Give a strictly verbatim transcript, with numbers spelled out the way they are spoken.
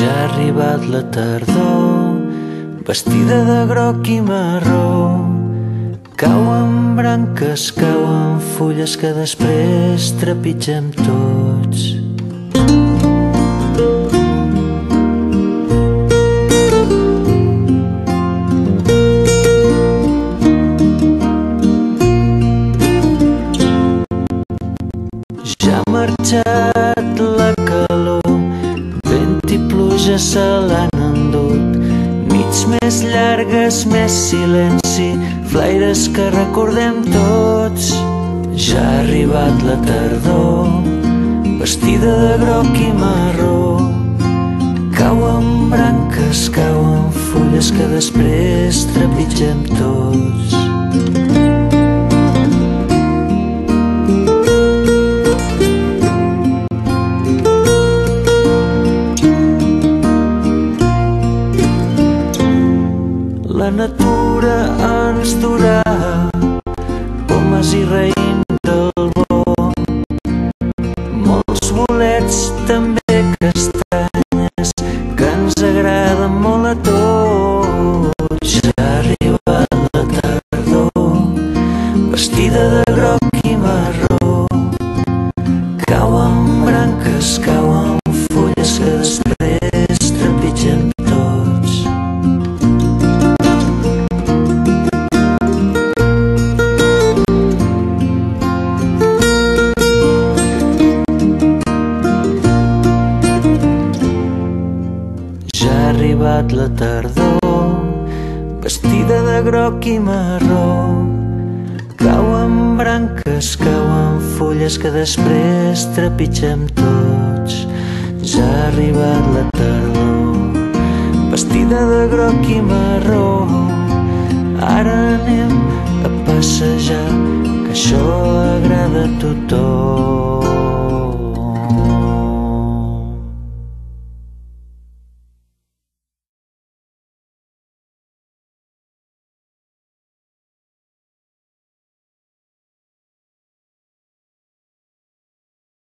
Ja ha arribat la tardor, vestida de groc i marró. Cauen branques, cauen fulles que després trepitgem tots. Ja ha marxat la calor, vent i pluja se l'han endut. Nits més llargues, més silenci, flaires que recordem tots. Ja ha arribat la tardor, vestida de groc i marró. Cauen branques, cauen fulles que després trepitgem tots. La natura ens durà pomes i raïm del bo, molts bolets, també castanyes, que ens agraden molt a tots. Ja ha arribat la tardor, vestida de groc i marró. Cauen branques, cauen fulles que després trepitgem tots. Ja ha arribat la tardor, vestida de groc i marró. Cauen branques, cauen fulles que després trepitgem tots. Ja ha arribat la tardor, vestida de groc i marró. Ara anem a passejar, que això agrada a tothom.